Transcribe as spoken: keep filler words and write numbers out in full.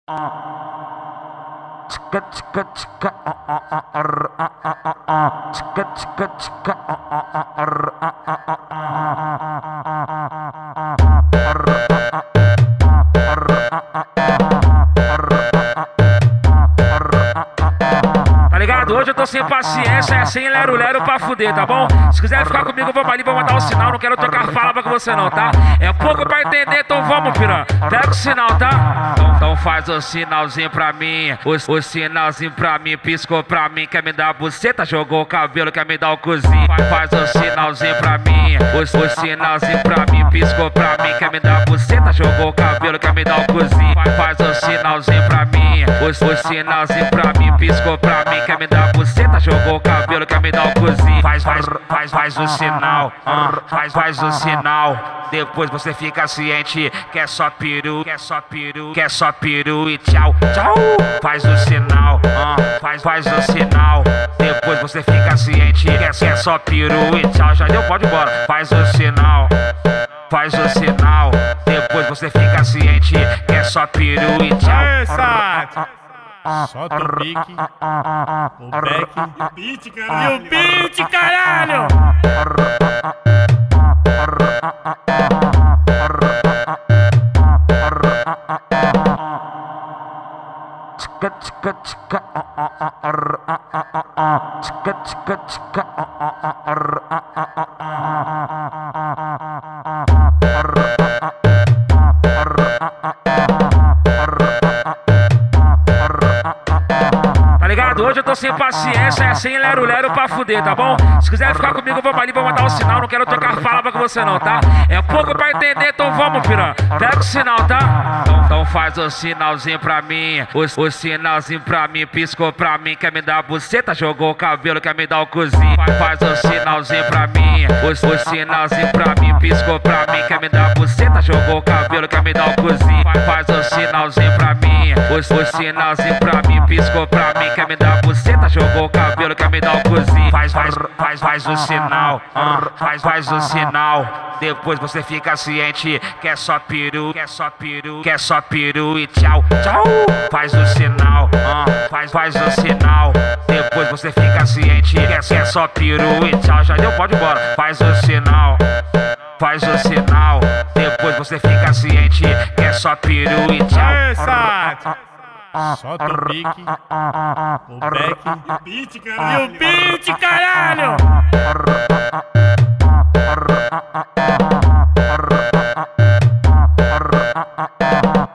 Tchica tchica tchica ar a a a a tchica tchica tchica ar a a a a. Tá ligado? Hoje eu tô sem paciência, é sem lero-lero pra fuder, tá bom? Se quiser ficar comigo, vamos ali, vou mandar um sinal. Não quero trocar palavra com você não, tá? É pouco pra entender, então vamos, piranha. Pega o sinal, tá? Então, então faz o sinalzinho pra mim. O, o sinalzinho pra mim, piscou pra mim. Quer me dar a buceta, jogou o cabelo, quer me dar o cozinho. Faz o sinalzinho pra mim. O, o sinalzinho pra mim, piscou pra mim. Quer me dar a buceta, jogou o cabelo, quer me dar o cozinho. Faz o sinalzinho pra mim. O, o sinalzinho pra mim, piscou pra mim. Quer me dar a buceta, jogou o cabelo, quer me dar o cozinho. Faz, faz, faz, faz o sinal. Uh, faz, faz o sinal. Depois você fica ciente que é só peru, que é só peru, que é só peru e tchau, tchau. Faz o sinal, uh, faz, faz o sinal. Depois você fica ciente que é, que é só peru e tchau. Já deu, pode ir embora. Faz o sinal, faz o sinal. Depois você fica ciente que é só peru e tchau. Essa! Solta o pique, o back e o beat, caralho! E o beat, caralho! Tchica tchica tchica ar a a a a tchica tchica tchica ar a a a a. Tá ligado? Hoje eu tô sem paciência, é sem lero-lero pra fuder, tá bom? Se quiser ficar comigo, vamos ali, vou mandar um sinal. Não quero trocar palavra com você não, tá? É pouco pra entender, então vamos, piranha. Pega o sinal, tá? Então, então faz o sinalzinho pra mim. O, o sinalzinho pra mim, piscou pra mim. Quer me dar a buceta, jogou o cabelo, quer me dar o cozinho. Faz o sinalzinho pra mim. O, o sinalzinho pra mim, piscou pra mim. Quer me dar a buceta, jogou o cabelo, quer me dar o cozinho. Faz o sinalzinho pra mim. O, o sinalzinho pra mim, piscou pra mim. Quer me dar a buceta, jogou o cabelo, quer me dar o cozinho. Faz, faz, faz, faz o sinal. Uh, faz, faz o sinal. Depois você fica ciente que é só peru, que é só peru, que é só peru e tchau, tchau. Faz o sinal, uh, faz, faz o sinal. Depois você fica ciente que é, que é só peru e tchau. Já deu, pode ir embora. Faz o sinal, faz o sinal. Depois você fica ciente que é só peru e tchau. Essa! Solta o pique, o back e o beat, caralho! E o beat, caralho!